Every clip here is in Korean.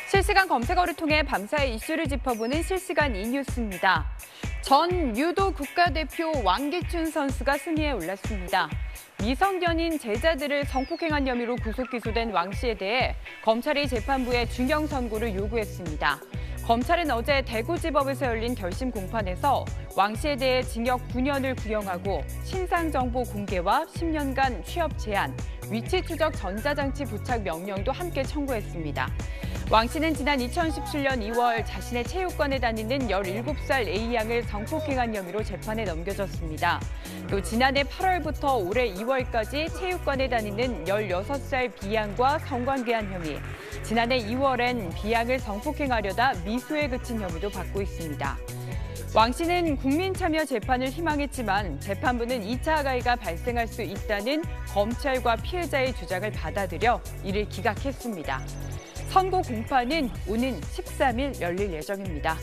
실시간 검색어를 통해 밤사이 이슈를 짚어보는 실시간 이뉴스입니다. 전 유도 국가대표 왕기춘 선수가 승리에 올랐습니다. 미성년인 제자들을 성폭행한 혐의로 구속 기소된 왕 씨에 대해 검찰이 재판부에 중형 선고를 요구했습니다. 검찰은 어제 대구지법에서 열린 결심 공판에서 왕 씨에 대해 징역 9년을 구형하고 신상정보 공개와 10년간 취업 제한, 위치 추적 전자장치 부착 명령도 함께 청구했습니다. 왕 씨는 지난 2017년 2월 자신의 체육관에 다니는 17살 A양을 성폭행한 혐의로 재판에 넘겨졌습니다. 또 지난해 8월부터 올해 2월까지 체육관에 다니는 16살 B양과 성관계한 혐의, 지난해 2월엔 B양을 성폭행하려다 미수에 그친 혐의도 받고 있습니다. 왕 씨는 국민참여 재판을 희망했지만 재판부는 2차 가해가 발생할 수 있다는 검찰과 피해자의 주장을 받아들여 이를 기각했습니다. 선고 공판은 오는 13일 열릴 예정입니다.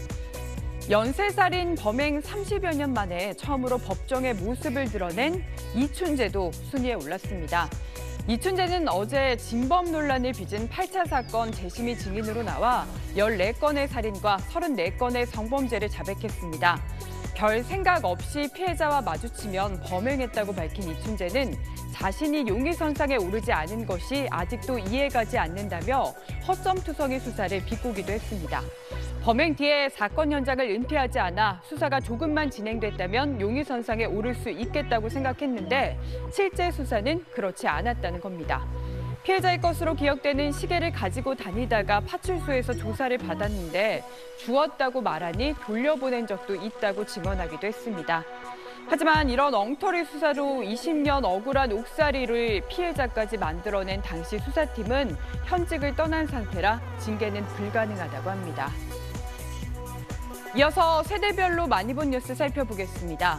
연쇄살인 범행 30여 년 만에 처음으로 법정의 모습을 드러낸 이춘재도 순위에 올랐습니다. 이춘재는 어제 진범 논란을 빚은 8차 사건 재심의 증인으로 나와 14건의 살인과 34건의 성범죄를 자백했습니다. 별 생각 없이 피해자와 마주치면 범행했다고 밝힌 이춘재는 자신이 용의선상에 오르지 않은 것이 아직도 이해가지 않는다며 허점투성이 수사를 비꼬기도 했습니다. 범행 뒤에 사건 현장을 은폐하지 않아 수사가 조금만 진행됐다면 용의선상에 오를 수 있겠다고 생각했는데 실제 수사는 그렇지 않았다는 겁니다. 피해자의 것으로 기억되는 시계를 가지고 다니다가 파출소에서 조사를 받았는데 주웠다고 말하니 돌려보낸 적도 있다고 증언하기도 했습니다. 하지만 이런 엉터리 수사로 20년 억울한 옥살이를 피해자까지 만들어낸 당시 수사팀은 현직을 떠난 상태라 징계는 불가능하다고 합니다. 이어서 세대별로 많이 본 뉴스 살펴보겠습니다.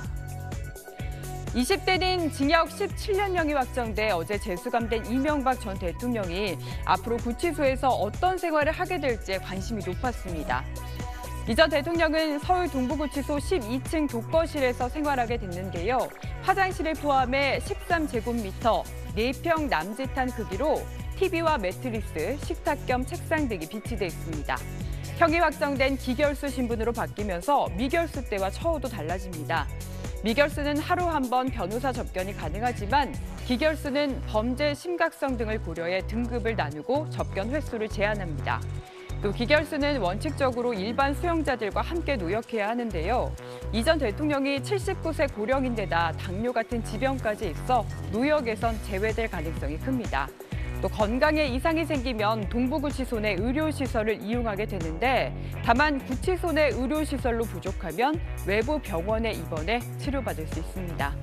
20대는 징역 17년형이 확정돼 어제 재수감된 이명박 전 대통령이 앞으로 구치소에서 어떤 생활을 하게 될지에 관심이 높았습니다. 이 전 대통령은 서울 동부구치소 12층 독거실에서 생활하게 됐는데요. 화장실을 포함해 13제곱미터, 4평 남짓한 크기로 TV와 매트리스, 식탁 겸 책상 등이 비치돼 있습니다. 형이 확정된 기결수 신분으로 바뀌면서 미결수 때와 처우도 달라집니다. 미결수는 하루 한 번 변호사 접견이 가능하지만 기결수는 범죄 심각성 등을 고려해 등급을 나누고 접견 횟수를 제한합니다. 또 기결수는 원칙적으로 일반 수용자들과 함께 노역해야 하는데요. 이 전 대통령이 79세 고령인데다 당뇨 같은 지병까지 있어 노역에선 제외될 가능성이 큽니다. 또 건강에 이상이 생기면 동부구치소 내 의료시설을 이용하게 되는데 다만 구치소 내 의료시설로 부족하면 외부 병원에 입원해 치료받을 수 있습니다.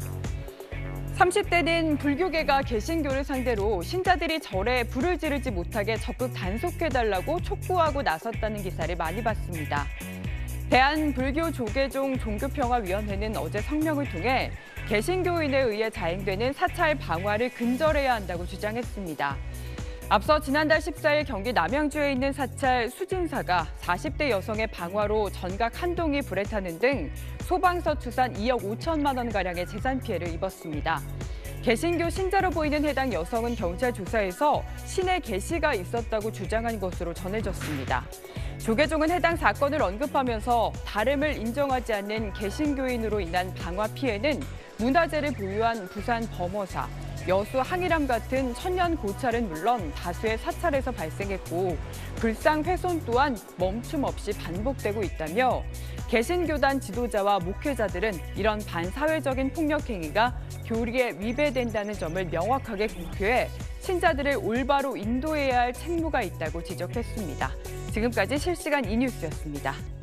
30대는 불교계가 개신교를 상대로 신자들이 절에 불을 지르지 못하게 적극 단속해달라고 촉구하고 나섰다는 기사를 많이 봤습니다. 대한불교조계종 종교평화위원회는 어제 성명을 통해 개신교인에 의해 자행되는 사찰 방화를 근절해야 한다고 주장했습니다. 앞서 지난달 14일 경기 남양주에 있는 사찰 수진사가 40대 여성의 방화로 전각 한 동이 불에 타는 등 소방서 추산 2억 5천만 원가량의 재산 피해를 입었습니다. 개신교 신자로 보이는 해당 여성은 경찰 조사에서 신의 계시가 있었다고 주장한 것으로 전해졌습니다. 조계종은 해당 사건을 언급하면서 다름을 인정하지 않는 개신교인으로 인한 방화 피해는 문화재를 보유한 부산 범어사, 여수 항일암 같은 천년 고찰은 물론 다수의 사찰에서 발생했고 불상 훼손 또한 멈춤 없이 반복되고 있다며 개신교단 지도자와 목회자들은 이런 반사회적인 폭력 행위가 교리에 위배된다는 점을 명확하게 공표해 신자들을 올바로 인도해야 할 책무가 있다고 지적했습니다. 지금까지 실시간 이뉴스였습니다.